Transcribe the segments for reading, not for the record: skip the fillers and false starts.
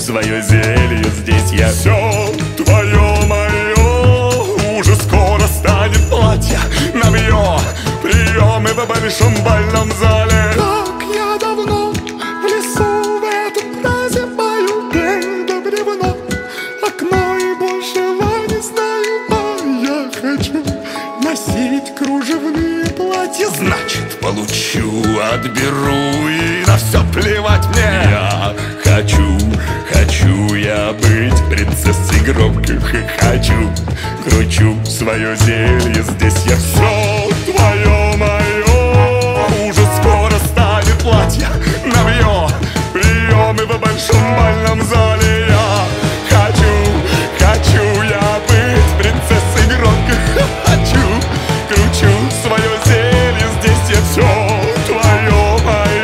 свое зелье, здесь я. Все твое мое, уже скоро станет платье навье. Приемы в большом бальном зале. Как я давно в лесу в этом прозябаю, пень да бревно, окно и большего не знаю. А я хочу носить кружевные платья. Значит, получу, отберу, и на все плевать мне. Я хочу я быть принцессой громко хочу. Кручу свое зелье, здесь я. Все твое мое, уже скоро станет платье навье. Приемы в большом бальном зале. Я хочу я быть принцессой громко хочу. Кручу свое зелье, здесь я. Все твое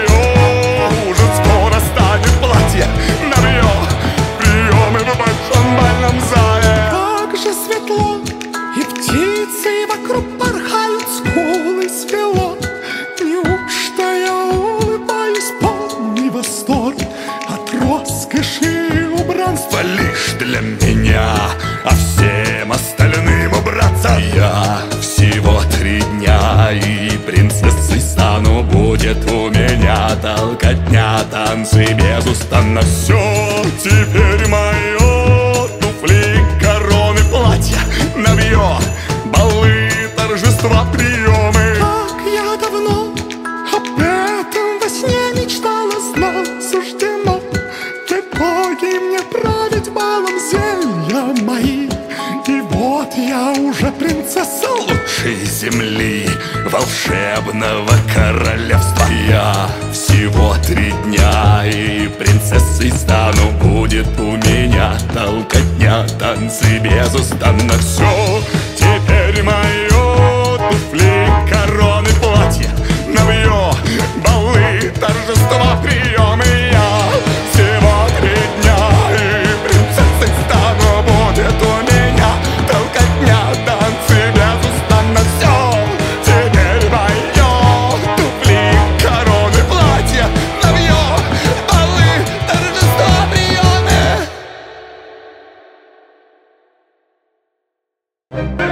мое, уже скоро станет платье навье. Приемы в большом бальном зале. Как же светло, и птицы вокруг порхают, скулы свело. Неужто я улыбаюсь, полный восторг от роскоши и убранства? Лишь для меня, а всем остальным убраться. Я всего 3 дня и принцессой стану. Будет у меня толкотня, танцы безустанно. Все теперь мое, туфли, короны, платья навье, балы, торжества, приемы. Как я давно об этом во сне мечтала, знал, суждено ты, боги, мне править балом зелья мои. И вот я уже принцесса Лучшей земли, волшебного королевства. Я всего 3 дня и принцессой стану. Будет у меня толкотня, танцы безустанно. Все теперь мое, туфли, короны, платья навье, балы, торжества, приемы. Я всего 3 дня и принцессой стану. Будет у меня толкотня, танцы безустанно. Все теперь мое, туфли, короны, платья навье, балы, торжества, приемы.